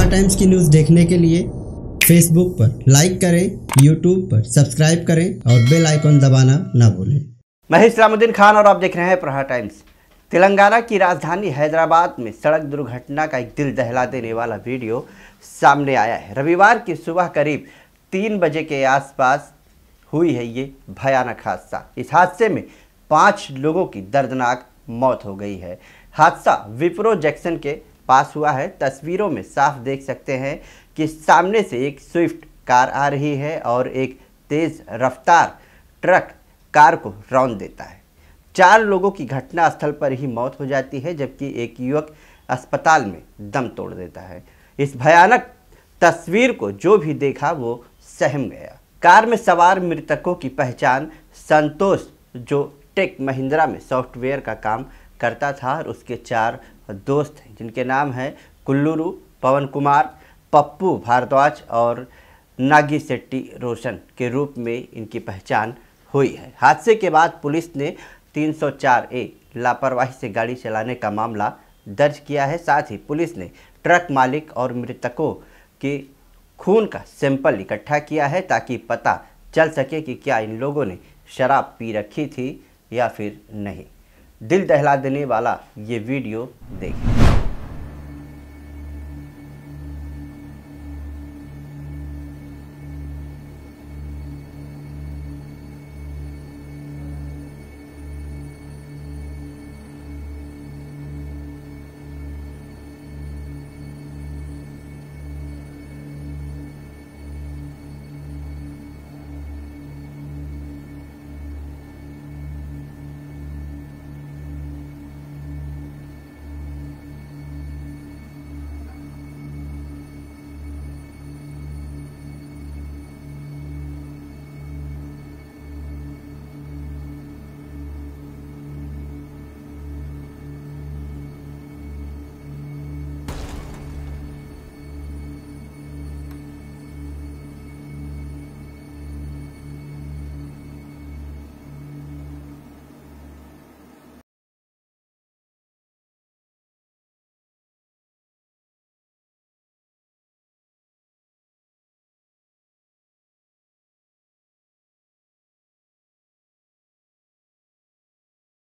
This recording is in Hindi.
टाइम्स की न्यूज़ देखने के लिए फेसबुक पर लाइक करें, यूट्यूब पर सब्सक्राइब करें और बेल आइकन दबाना ना भूलें। मैं इस्लामुद्दीन खान और आप देख रहे हैं प्रहार टाइम्स। तेलंगाना की राजधानी हैदराबाद में सड़क दुर्घटना का एक दिल दहला देने वाला वीडियो सामने आया है। रविवार की सुबह करीब 3 बजे के आसपास हुई है ये भयानक हादसा। इस हादसे में 5 लोगों की दर्दनाक मौत हो गई है। हादसा विप्रो जंक्शन के पास हुआ है। तस्वीरों में साफ देख सकते हैं कि सामने से एक स्विफ्ट कार आ रही है और एक तेज रफ्तार ट्रक कार को रौंद देता है। 4 लोगों की घटना स्थल पर ही मौत हो जाती है, जबकि एक युवक अस्पताल में दम तोड़ देता है। इस भयानक तस्वीर को जो भी देखा वो सहम गया। कार में सवार मृतकों की पहचान संतोष, जो टेक महिंद्रा में सॉफ्टवेयर का काम करता था, और उसके 4 दोस्त हैं जिनके नाम हैं कुल्लूरू, पवन कुमार, पप्पू भारद्वाज और नागी शेट्टी रोशन के रूप में इनकी पहचान हुई है। हादसे के बाद पुलिस ने 304A लापरवाही से गाड़ी चलाने का मामला दर्ज किया है। साथ ही पुलिस ने ट्रक मालिक और मृतकों के खून का सैंपल इकट्ठा किया है, ताकि पता चल सके कि क्या इन लोगों ने शराब पी रखी थी या फिर नहीं। दिल दहला देने वाला ये वीडियो देखें।